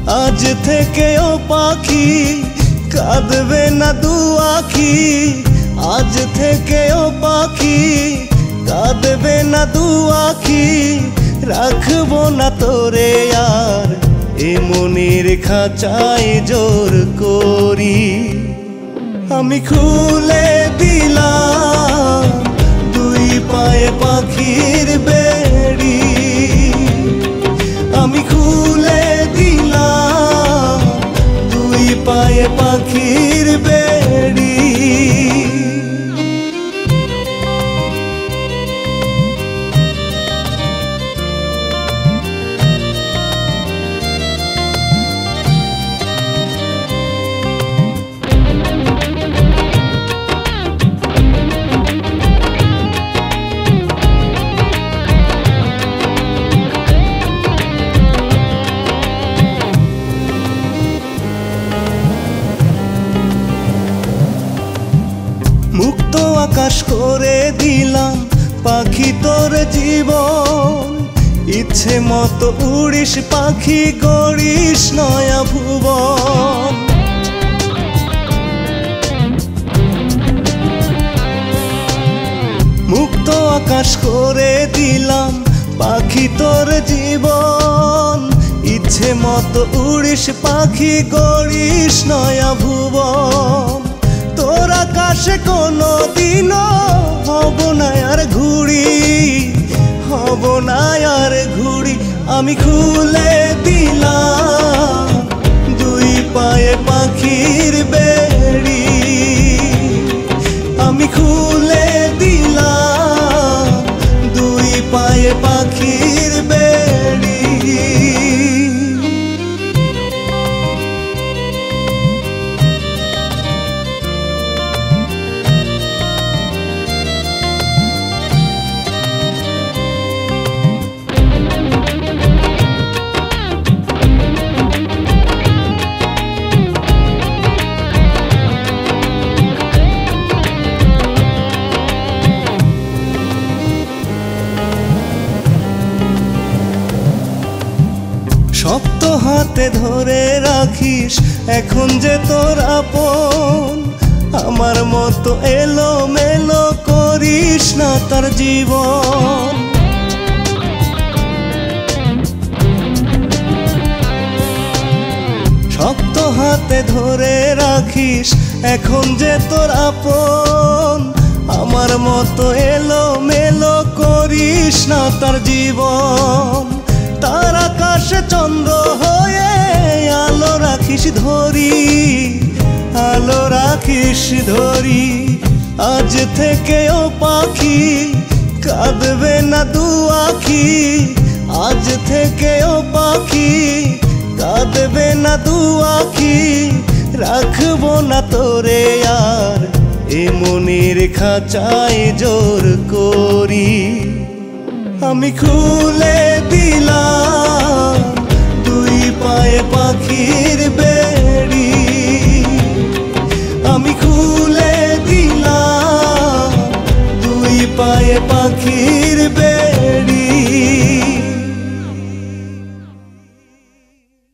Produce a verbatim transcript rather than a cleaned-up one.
আজ থেকে ও পাখি কাঁদবে না দু আখি, আজ থেকে ও পাখি কাঁদবে না দু আখি, রাখবো না তোরে আর এ মনের খাঁচায় জোর করি। আমি খুলে দিলাম দুই পায়ে পাখির বেড়ি, আমি খুলে দিলাম দুই পায়ে পাখির বেড়ি। মুক্ত আকাশ করে দিলাম পাখি তোর জীবন, ইচ্ছে মতো উড়িস পাখি গড়িস নয়া ভুবন। মুক্ত আকাশ করে দিলাম পাখি তোর জীবন, ইচ্ছে মতো উড়িস পাখি গড়িস নয়া ভুবন। তোর আকাশে কোনো দিনও হব না আর ঘুড়ি, হব না আর ঘুড়ি। আমি খুলে দিলাম দুই পায়ে পাখির বেড়ি, আমি খুলে দিলাম দুই পায়ে পাখির বেড়ি। শক্ত হাতে ধরে রাখিস এখন যে তোর আপন, আমার মতো এলো মেলো করিস না তার জীবন। শক্ত হাতে ধরে রাখিস এখন যে তোর আপন, আমার মতো এলো মেলো করিস না তার জীবন। তার আকাশে চন্দ্র হয়ে আলো রাখিস ধরি, আলো রাখিস ধরি। আজ থেকে ও পাখি কাঁদবে না দু আখি, আজ থেকে ও পাখি কাঁদবে না দু আখি, রাখবো না তোরে আর এ মনের খাঁচায় জোর করি। আমি খুলে দিলাম